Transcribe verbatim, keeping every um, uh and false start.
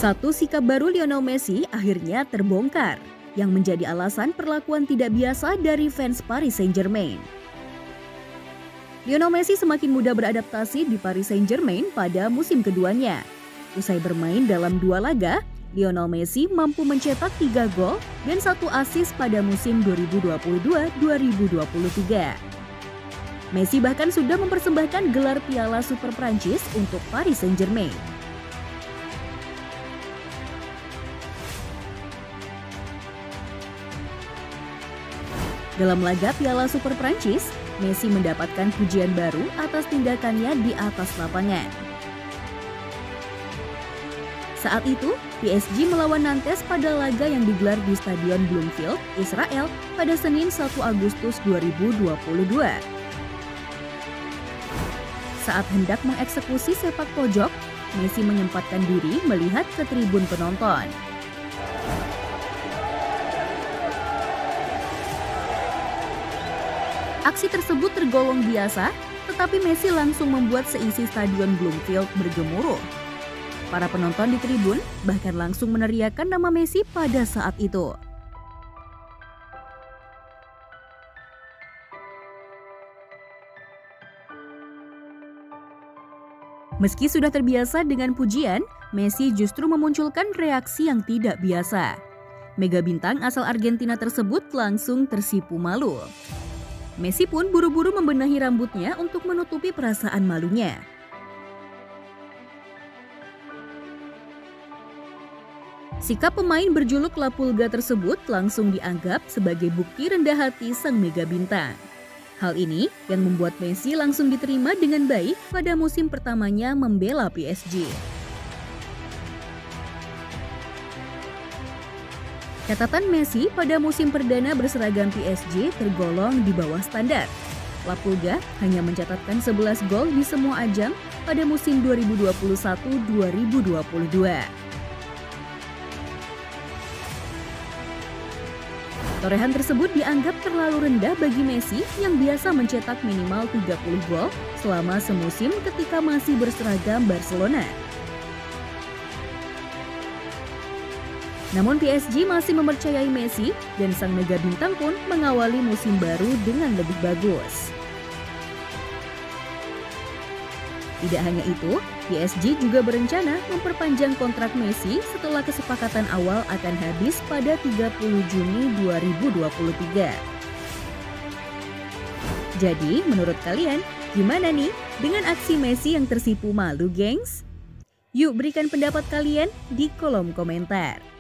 Satu sikap baru Lionel Messi akhirnya terbongkar, yang menjadi alasan perlakuan tidak biasa dari fans Paris Saint-Germain. Lionel Messi semakin mudah beradaptasi di Paris Saint-Germain pada musim keduanya. Usai bermain dalam dua laga, Lionel Messi mampu mencetak tiga gol dan satu assist pada musim dua ribu dua puluh dua dua ribu dua puluh tiga. Messi bahkan sudah mempersembahkan gelar Piala Super Prancis untuk Paris Saint-Germain. Dalam laga Piala Super Prancis, Messi mendapatkan pujian baru atas tindakannya di atas lapangan. Saat itu, P S G melawan Nantes pada laga yang digelar di Stadion Bloomfield, Israel pada Senin satu Agustus dua ribu dua puluh dua. Saat hendak mengeksekusi sepak pojok, Messi menyempatkan diri melihat ke tribun penonton. Aksi tersebut tergolong biasa, tetapi Messi langsung membuat seisi Stadion Bloomfield bergemuruh. Para penonton di tribun bahkan langsung meneriakkan nama Messi pada saat itu. Meski sudah terbiasa dengan pujian, Messi justru memunculkan reaksi yang tidak biasa. Mega bintang asal Argentina tersebut langsung tersipu malu. Messi pun buru-buru membenahi rambutnya untuk menutupi perasaan malunya. Sikap pemain berjuluk La Pulga tersebut langsung dianggap sebagai bukti rendah hati sang mega bintang. Hal ini yang membuat Messi langsung diterima dengan baik pada musim pertamanya membela P S G. Catatan Messi pada musim perdana berseragam P S G tergolong di bawah standar. La Pulga hanya mencatatkan sebelas gol di semua ajang pada musim dua ribu dua puluh satu dua ribu dua puluh dua. Torehan tersebut dianggap terlalu rendah bagi Messi yang biasa mencetak minimal tiga puluh gol selama semusim ketika masih berseragam Barcelona. Namun P S G masih mempercayai Messi dan sang mega bintang pun mengawali musim baru dengan lebih bagus. Tidak hanya itu, P S G juga berencana memperpanjang kontrak Messi setelah kesepakatan awal akan habis pada tiga puluh Juni dua ribu dua puluh tiga. Jadi, menurut kalian, gimana nih dengan aksi Messi yang tersipu malu, gengs? Yuk berikan pendapat kalian di kolom komentar.